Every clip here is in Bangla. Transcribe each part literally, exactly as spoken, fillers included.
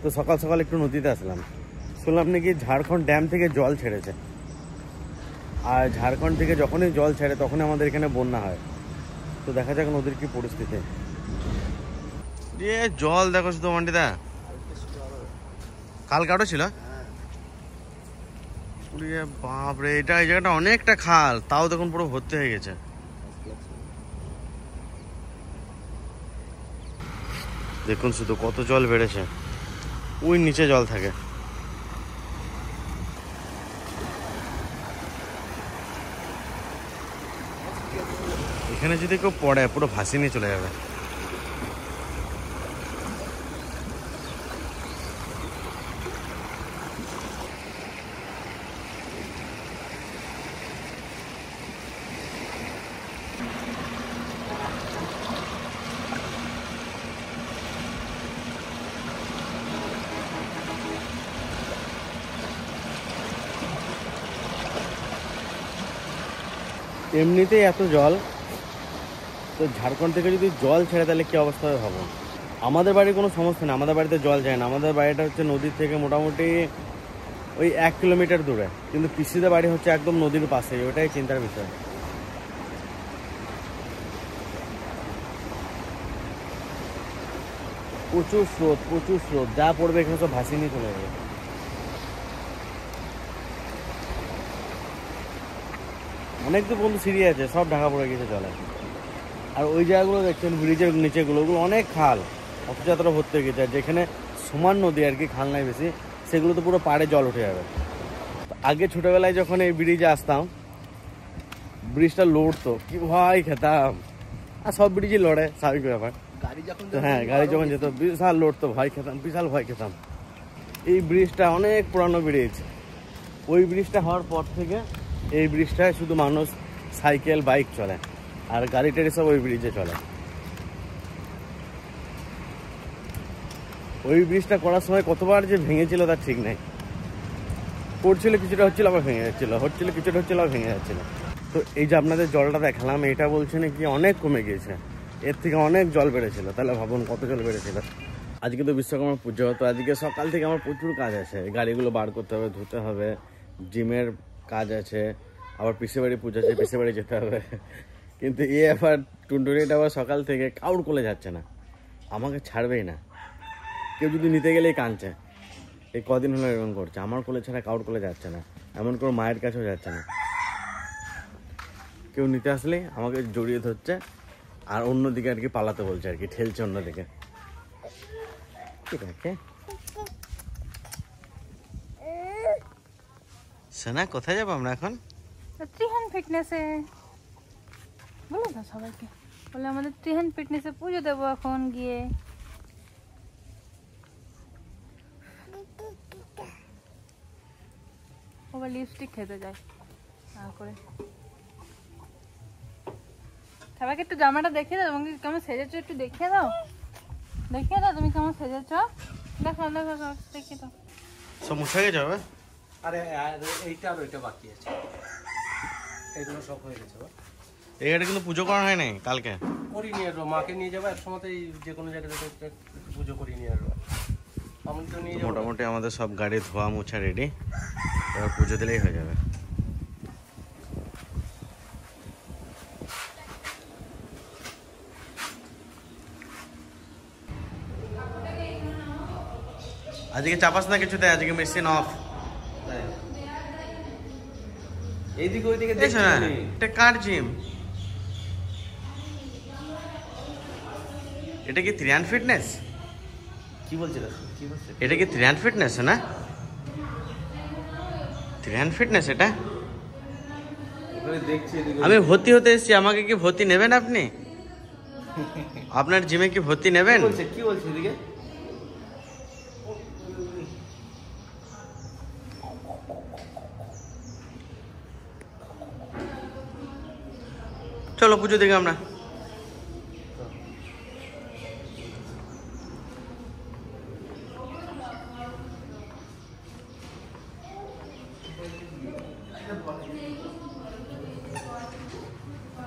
তো সকাল সকাল একটু নদীতে আসলাম, শুনলাম নাকি ঝাড়খণ্ড ড্যাম থেকে জল ছেড়েছে, আর ঝাড়খণ্ড থেকে যখনই জল ছেড়ে তখনই আমাদের এখানে বন্যা হয়। তো দেখা যাক নদীর কি পরিস্থিতি। জল দেখো শুধু মান্ডিদা, কাল কাটো ছিল বাপরে, এটা এই জায়গাটা অনেকটা খাল, তাও দেখুন পুরো ভর্তি হয়ে গেছে। দেখুন শুধু কত জল বেড়েছে, ওই নিচে জল থাকে। এখানে যদি কেউ পড়ে পুরো ভাসিয়ে নিয়ে চলে যাবে। এমনিতেই এত জল, তো ঝাড়খণ্ড থেকে যদি জল ছেড়ে তাহলে কী অবস্থা হবে ভাবো। আমাদের বাড়ির কোনো সমস্যা নেই, আমাদের বাড়িতে জল যায় না, আমাদের বাড়িটা হচ্ছে নদীর থেকে মোটামুটি ওই এক কিলোমিটার দূরে, কিন্তু পিসিদের বাড়ি হচ্ছে একদম নদীর পাশে, ওটাই চিন্তার বিষয়। প্রচুর স্রোত, প্রচুর স্রোত, যা পড়বে এখানে সব ভাসিয়ে নিয়ে চলে যাবে। অনেক তো বন্ধু সিঁড়ি আছে, সব ঢাকা পড়ে গেছে জলে। আর ওই জায়গাগুলো দেখছেন ব্রিজের নিচেগুলো, ওগুলো অনেক খাল, অথচ এতটা ভর্তি হয়ে গেছে। আর যেখানে সমান নদী আর কি, খাল নাই বেশি, সেগুলো তো পুরো পাড়ে জল উঠে যাবে। আগে ছোটোবেলায় যখন এই ব্রিজে আসতাম, ব্রিজটা লড়তো, কি ভয় খেতাম। আর সব ব্রিজই লড়ে, স্বাভাবিক ব্যাপার। হ্যাঁ, গাড়ি যখন যেত বিশাল লড়তো, ভয় খেতাম, বিশাল ভয় খেতাম। এই ব্রিজটা অনেক পুরানো ব্রিজ, ওই ব্রিজটা হওয়ার পর থেকে এই ব্রিজটায় শুধু মানুষ সাইকেল বাইক চলে, আর গাড়ি টাড়ি সব ওই ব্রিজে চলে। ওই ব্রিজটা করার সময় কতবার যে ভেঙেছিল তার ঠিক নেই, পড়ছিল কিছুটা হচ্ছিল আবার ভেঙে যাচ্ছিল, হচ্ছিল কিছুটা হচ্ছিল আবার ভেঙে যাচ্ছিল। তো এই যে আপনাদের জলটা দেখালাম, এটা বলছে নাকি অনেক কমে গিয়েছে, এর থেকে অনেক জল বেড়েছিল। তাহলে ভাবুন কত জল বেড়েছিল। আজকে তো বিশ্বকর্মা পুজো, তো আজকে সকাল থেকে আমার প্রচুর কাজ আছে, গাড়িগুলো বার করতে হবে, ধুতে হবে, জিমের কাজ আছে, আবার পিসে বাড়ি পুজো আছে, পিসে বাড়ি যেতে হবে। কিন্তু এ আবার টুনটুনিটা আবার সকাল থেকে কাউর কোলে যাচ্ছে না, আমাকে ছাড়বেই না। কেউ যদি নিতে গেলেই কাঁদছে, এই কদিন হলো এরকম করছে, আমার কোলে ছাড়া কাউর কোলে যাচ্ছে না, এমন করে মায়ের কাছেও যাচ্ছে না। কেউ নিতে আসলেই আমাকে জড়িয়ে ধরছে, আর অন্যদিকে আর কি পালাতে বলছে, আর কি ঠেলছে অন্যদিকে। ঠিক আছে সোনা, কোথায় যাবো আমরা এখন? ত্রিহান ফিটনেসে বলো না সবাইকে, বলে আমাদের ত্রিহান ফিটনেসে পুজো দেবো এখন গিয়ে। ওবার লিপস্টিক খেতে যায় না করে। সবাইকে একটু জামাটা দেখিয়ে দাও, তোমাকে কেমন সেজেছো একটু দেখিয়ে দাও, দেখিয়ে দাও তুমি কেমন সেজেছো, দেখো দেখো দেখিয়ে দাও। সব মুছে গেছে হবে? আরে এইটা আর ওইটা বাকি আছে, এগুলো সব হয়ে গেছে। এইটা কিন্তু পুজো করা হয় নাই, কালকে করি নিয়ে আসবো, মাকে নিয়ে যাবো এক সময়তেই, যে কোনো জায়গাতে পুজো করি নিয়ে আসবো। আমি তো নিয়ে যাবো। মোটামুটি আমাদের সব গাড়ি ধোয়া মোছা রেডি, এবার পুজো দিলেই হয়ে যাবে। আজকে চাপাস না কিছুতে, আজকে মেশিন অফ। এইদিকে ওইদিকে দেখছো না, এটা কার জিম? এটা কি ত্রিয়ান ফিটনেস? কি বলছিল, কি বলছে? এটা কি ত্রিয়ান ফিটনেস না? ত্রিয়ান ফিটনেস এটা? দেখছি আমি ভর্তি হতে এসেছি, আমাকে কি ভর্তি নেবেন আপনি? আপনার জিমে কি ভর্তি নেবেন? কি বলছে এদিকে? চলো পুজো দেখি আমরা।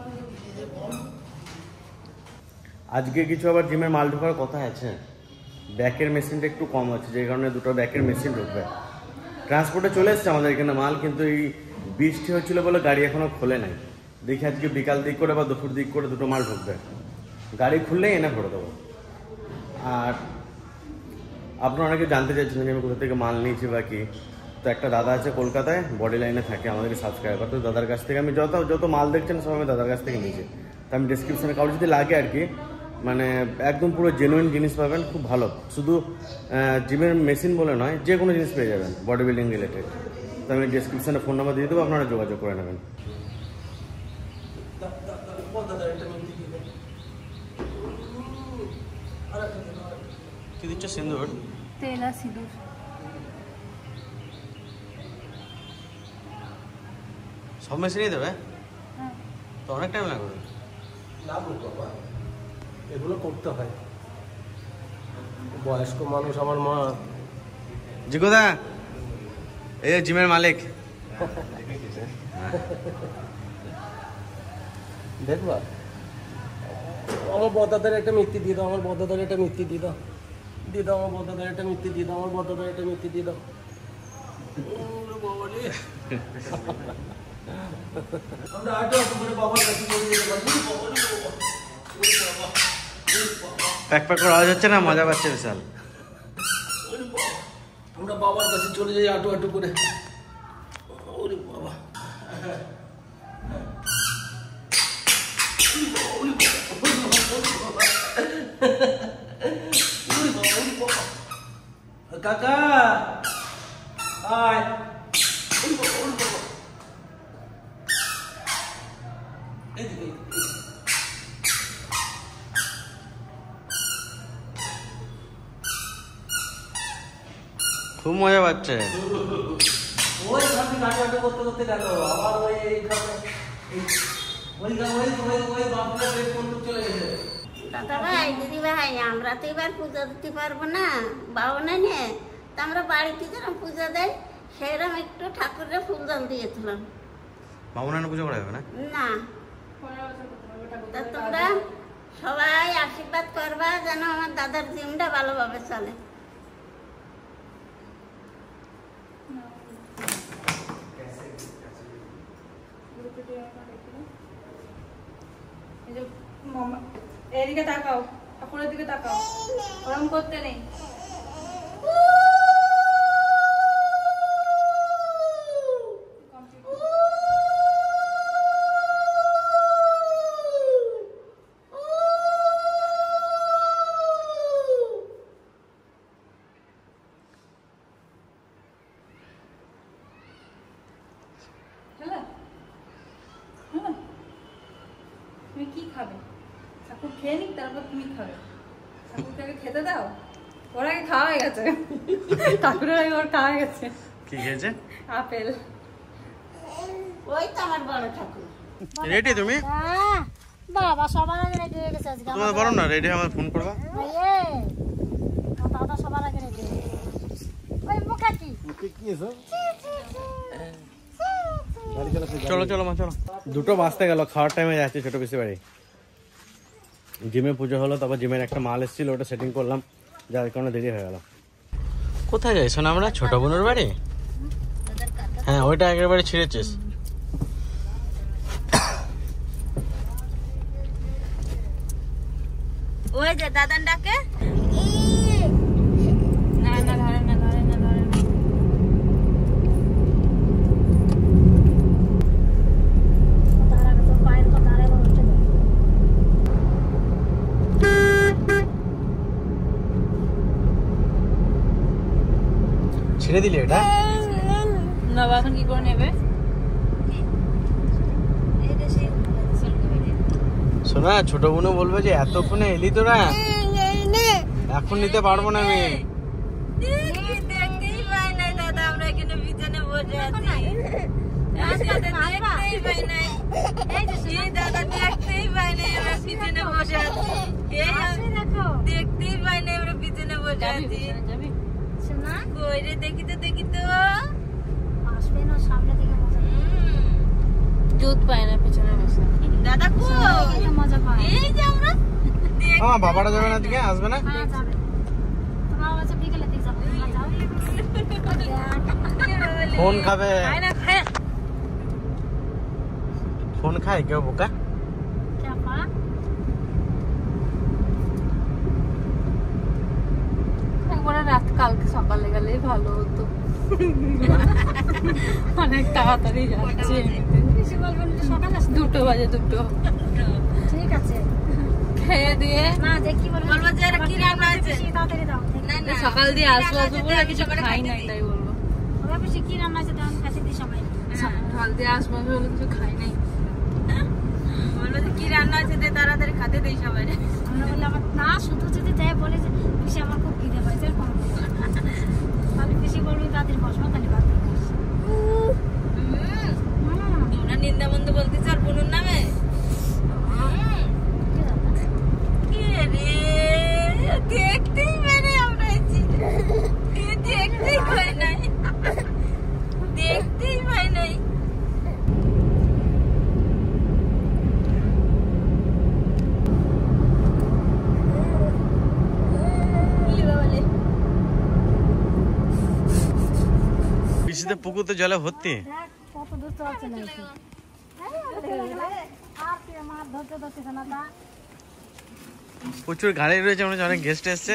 আজকে কিছু আবার জিমের মাল ঢোকার কথা আছে, ব্যাকের মেশিনটা একটু কম আছে, যে কারণে দুটো ব্যাকের মেশিন ঢুকবে। ট্রান্সপোর্টে চলে এসছে আমাদের এখানে মাল, কিন্তু এই বৃষ্টি হচ্ছিলো বলে গাড়ি এখনও খোলে নাই। দেখি আজকে বিকাল দিক করে বা দুপুর দিক করে দুটো মাল ঢুকবে, গাড়ি খুললেই এনে ভরে দেবো। আর আপনারা অনেকে জানতে চাইছিলেন যে আমি কোথা থেকে মাল নিয়েছি বা কি, তো একটা দাদা আছে কলকাতায়, বডি লাইনে থাকে, আমাদেরকে সাবস্ক্রাইব করতে, দাদার কাছ থেকে আমি যত যত মাল দেখছেন সব আমি দাদার কাছ থেকে নিয়েছি। তো আমি ডিসক্রিপশানে কারোর যদি লাগে আর কি, মানে একদম পুরো জেনুইন জিনিস পাবেন, খুব ভালো। শুধু জিমের মেশিন বলে নয়, যে কোনো জিনিস পেয়ে যাবেন বডি বিল্ডিং রিলেটেড। তো আমি ডিসক্রিপশানে ফোন নাম্বার দিয়ে দেবো, আপনারা যোগাযোগ করে নেবেন। কি দিচ্ছ? সিন্দুর, তেল আর সিঁদুর। সব মেশিনই দেবে? হ্যাঁ। তো অনেক টাইম লাগবে। লাগুক বাবা, এগুলো করতে হয়। বয়স্ক মানুষ, আমার মা। জিগোদা, এই যে জিমের মালিক। দেখবা, আমার বদাদের একটা মিথ্যে দিয়ে দাও, আমার বদাদের একটা মিথ্যে দিয়ে দাও, দিয়ে দাও আমার বদাদের একটা মিথ্যে দিয়ে দাও, আমার বদাদের একটা মিথ্যে দিয়ে দাও। আমরা আটো আটো করে বাবার কাছে চলে যেতে পারি। প্যাক প্যাক করে আওয়াজ হচ্ছে না, মজা পাচ্ছে বিশাল। আমরা বাবার কাছে চলে যাই আটো আটো করে। ওরে বাবা, কাকা আয়। খুব মজা পাচ্ছে। ওই সামনে গাড়ি আটো করতে করতে গেল, আবার ওই এইখানে ওই ওই ওই ওই বাপরা বেশ কোন চলে গেছে। দাদা ভাই, দিদি ভাই, আমরা তো এবার পুজো দিতে পারবো না বাবনা নিয়ে, তা আমরা বাড়িতে যেরকম পুজো দেয় সেরকম একটু ঠাকুরের ফুলদান দিয়েছিলাম। বামুনানে পুজো করা যাবে না? না, তা তোমরা সবাই আশীর্বাদ করবা যেন আমার দাদার জিমটা ভালোভাবে চলে। এদিকে তাকাও, ঠাকুরের দিকে তাকাও, ওরম করতে নেই। তুমি কি খাবে? ঠাকুর খেয়ে নিক, তারপর তুমি খাবে। ঠাকুরকে আগে খেতে দাও, ওর আগে খাওয়া হয়ে গেছে। ঠাকুরের আগে ওর খাওয়া গেছে। কি খেয়েছে? আপেল। ওই তো আমার বড় ঠাকুর। রেডি তুমি? বাবা সবার আগে রেডি হয়ে গেছে আজকে। তোমার বলো না রেডি, আমার ফোন করবা। এই দাদা সবার আগে রেডি। ওই মুখা কি? মুখে কি এসব? চলো চলো মা চলো। দুটো বাজতে গেল, খাওয়ার টাইমে যাচ্ছে ছোট পিসি বাড়ি। জিমে পুজো হলো, তারপর জিমের একটা মাল এসেছিল, ওটা সেটিং করলাম, যার কারণে দেরি হয়ে গেল। কোথায় যাই শোনা আমরা? ছোট বোনের বাড়ি? হ্যাঁ, ওইটা আগের বাড়ি ছিঁড়েছিস। ওই যে দাদান ডাকে। না না, ধরে না, ধরে না, ধরে না। তার আগে তো পায়ের কথা আরে বলতে দাও। ছিঁড়ে দিলি এটা? না, এখন কি করে নেবে? শোনা, ছোট বোনও বলবে যে এতক্ষণে এলি তোরা, এখন নিতে পারবো না আমি। দেখতেই পাই নাই দাদা, আমরা এখানে বিছানে বসে আছি। দেখতেই পাই নাই, এই দাদা দেখতেই পাই নাই, আমরা পিছনে বসে আছি। দেখতেই পাই নাই, আমরা পিছনে বসে আছি। যাবি? শোনা কই রে, দেখি তো দেখি তো। আসবে না, সামনে থেকে মজা দুধ পায় না পিছনে বসে। দাদা কই? মজা পায়। এই যে আমরা আমার বাবাটা যাবে না, দিকে আসবে না? হ্যাঁ যাবে। তো ফোন খাবে, খায় না খায় ফোন খায় কেউ বোকা? চাপা একবারে রাত কালকে সকালে গেলেই ভালো হতো, অনেক তাড়াতাড়ি যাচ্ছে। বেশি বলবেন যে সকাল আসতে দুটো বাজে, দুটো ঠিক আছে খেয়ে দিয়ে না যে কি বলবো বলবো যে এরা কি রান্না আছে? বেশি তাড়াতাড়ি দাও সকাল দিয়ে আসবো আসবো বলে কিছু খাই নাই, তাই বলবো ওরা বেশি কি রান্না আছে তেমন কাছে দিই সবাই সকাল দিয়ে আসবো আসবো বলে কিছু খাই নাই। বলবো যে কি রান্না আছে দে তাড়াতাড়ি খেতে দেই সবাই। আমরা বললে আমার না শুধু যদি দেয় বলে যে বেশি আমার খুব খিদে পাইছে এরকম তাহলে বেশি বলবি তাদের বসবো তাহলে বাদ তোমরা নিন্দা মন্দ বলতে চার বোনের নামে কে রে দেখতেই মানে আমরা দেখতেই পাই নাই, দেখতেই পাই নাই। পিসিতে পুকুরতে জলে ভর্তি। কত দূর চলছে না আর কি আমার ধরতে ধরতেছে না তা প্রচুর গাড়ি রয়েছে, মনে হচ্ছে অনেক গেস্ট এসছে।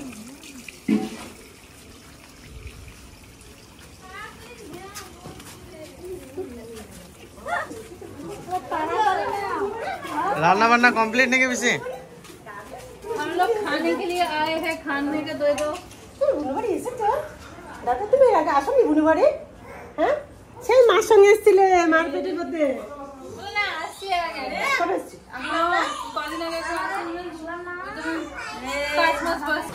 रान्ना बान्ना कंप्लीट नहीं किसी? हम लोग खाने के लिए आए हैं, खाने के दे दो। দাদা তুমি এর আগে আসনি বুনুবাড়ি? হ্যাঁ সেই মার সঙ্গে এসেছিলে মার পেটের মধ্যে না আসি আগে কবে এসেছি? আমরা কদিন আগে পাঁচ মাস বাস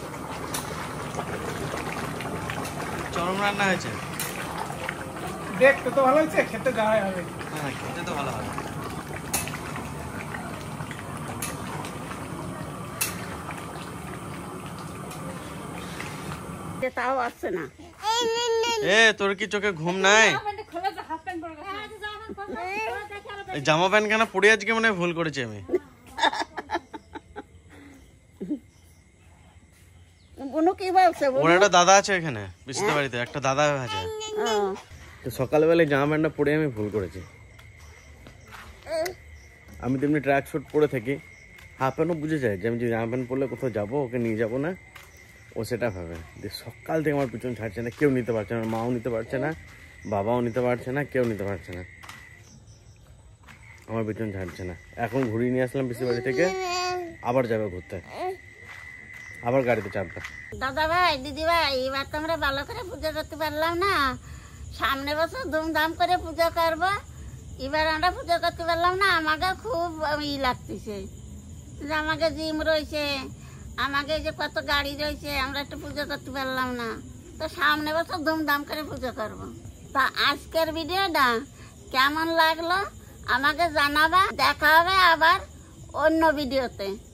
চরম রান্না হয়েছে। দেখতে তো ভালো হয়েছে, খেতে যাওয়াই হবে। হ্যাঁ খেতে তো ভালো হবে। তাও আসছে না। এ তোর কি চোখে ঘুম নাই? এই জামা প্যান্ট কেন পরে আজকে মনে হয় ভুল করেছি আমি। বুনু কি বলছে? ওর একটা দাদা আছে এখানে পিসিতে বাড়িতে, একটা দাদা আছে। তো সকালবেলায় জামা প্যান্টটা পরে আমি ভুল করেছি। আমি তেমনি ট্র্যাক স্যুট পরে থাকি, হাফ প্যান্টও বুঝে যায় যে আমি যদি জামা প্যান্ট পরলে কোথাও যাবো, ওকে নিয়ে যাবো না, ও সেটা ভাবে। যে সকাল থেকে আমার পিছন ছাড়ছে না, কেউ নিতে পারছে না, মাও নিতে পারছে না, বাবাও নিতে পারছে না, কেউ নিতে পারছে না, আমার পিছন ছাড়ছে না। এখন ঘুরিয়ে নিয়ে আসলাম পিসির বাড়ি থেকে, আবার যাবে ঘুরতে, আবার গাড়িতে চাপবে। দাদা ভাই দিদি ভাই এবার তো আমরা ভালো করে পুজো করতে পারলাম না, সামনে বছর ধুমধাম করে পুজো করবো, এবার আমরা পুজো করতে পারলাম না। আমাকে খুব ই লাগতেছে যে আমাকে জিম রয়েছে, আমাকে যে কত গাড়ি রয়েছে, আমরা একটু পুজো করতে পারলাম না। তো সামনে বছর ধুমধাম করে পুজো করবো। তা আজকের ভিডিওটা কেমন লাগলো আমাকে জানাবা, দেখা হবে আবার অন্য ভিডিওতে।